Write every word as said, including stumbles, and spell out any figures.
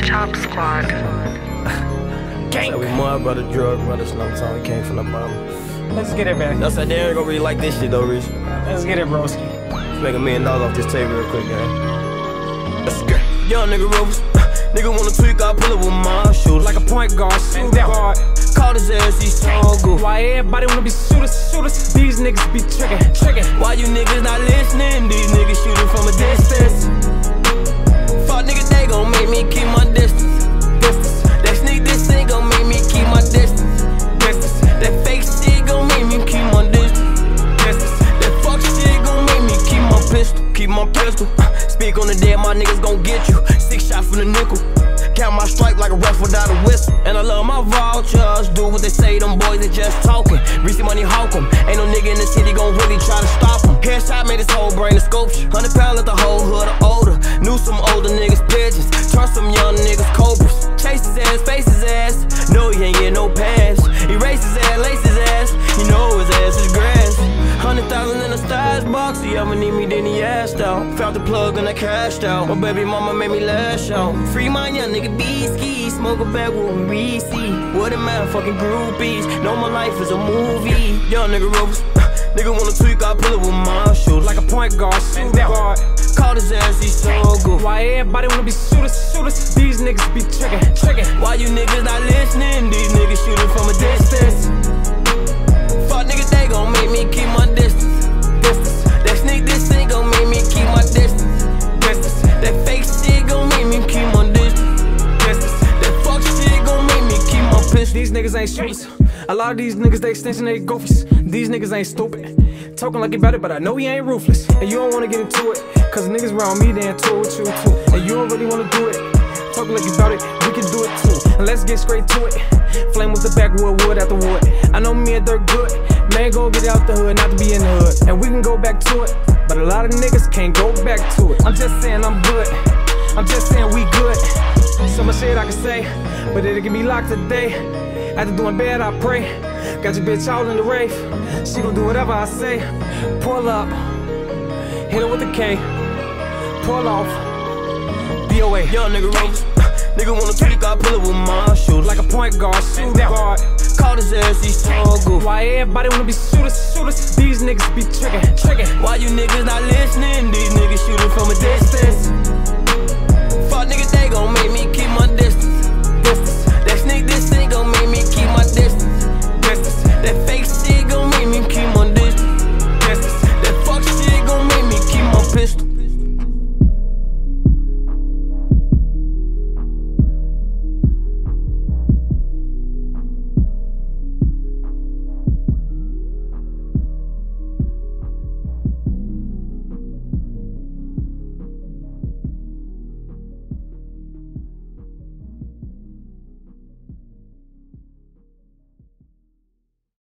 Top Squad. Gang. So we more brother, drug brother, Snow Town. We came from the bottom. Let's get it, man. That's like they ain't gonna really like this shit though, Rich. Let's get it, broski. Let's make a million dollars off this tape real quick, gang. Let's get young nigga rovers. Nigga wanna tweak, I pull up with my shooters. Like a point guard, shoot guard. Call his ass, he's so good. Why everybody wanna be shooters, shooters? These niggas be trickin', trickin'. Why you niggas not listening? These niggas shooting from a distance. Fuck niggas, they gon' make me keep my distance. Distance. That sneak this thing gon' make me keep my distance. Distance. That fake shit gon' make me keep my distance. Distance. That fuck shit gon' make me keep my pistol. Keep my pistol. Uh, speak on the dead, my niggas gon' get you. Six shots from the nickel. Count my stripe like a ref without a whistle. And I love my vultures. Do what they say, them boys, they just talking. Receive money, hawk 'em. Ain't no nigga in the city gon' really try to stop 'em. Headshot made his whole brain a sculpture. Hundred pound let the whole hood or older. Knew some older niggas pigeons. Turn some young niggas cobras. Chase his ass, face his ass. No, he ain't get no pass. Erase his ass, lace his ass. He know his ass is grass. Hundred thousand in a stash box. He ever need me, then he asked out. Found the plug and I cashed out. My baby mama made me lash out. Free my young nigga B-ski. Smoke a bag with Reese. What a man, fucking groupies. Know my life is a movie. Young nigga rovers. Nigga wanna tweak, I pull it with my shooters. Like a point guard, shoot guard. Call his ass, he's so good. Why everybody wanna be shooters, shooters? These niggas be trickin', trickin'. Why you niggas not listening? These niggas shooting from a distance. Fuck niggas, they gon' make me keep my distance. Distance. That sneak this thing gon' make me keep my distance. Distance. That fake shit gon' make me keep my distance. Distance. That fuck shit gon' make me keep my pistol. These niggas ain't shooters. A lot of these niggas, they extension, they goofies. These niggas ain't stupid. Talking like he better, but I know he ain't ruthless. And you don't wanna get into it, cause niggas around me, they into it with you too. And you don't really wanna do it. Talking like you about it, we can do it too. And let's get straight to it. Flame with the backwood, wood after wood. I know me and Dirt good. Man, go get out the hood, not to be in the hood. And we can go back to it, but a lot of niggas can't go back to it. I'm just saying I'm good. I'm just saying we good. So much shit I can say, but it'll get me locked today. After doing bad, I pray. Got your bitch out in the rave. She gon' do whatever I say. Pull up, hit her with the K. Pull off, B O A. Young nigga rovers. Nigga wanna tweak, I pull it with my shooters. Like a point guard, shoot guard. Call his ass, he's so good. Why everybody wanna be shooters, shooters? These niggas be trickin', trickin'. Why you niggas not listening? These niggas shooting from a distance. Fuck niggas, they gon'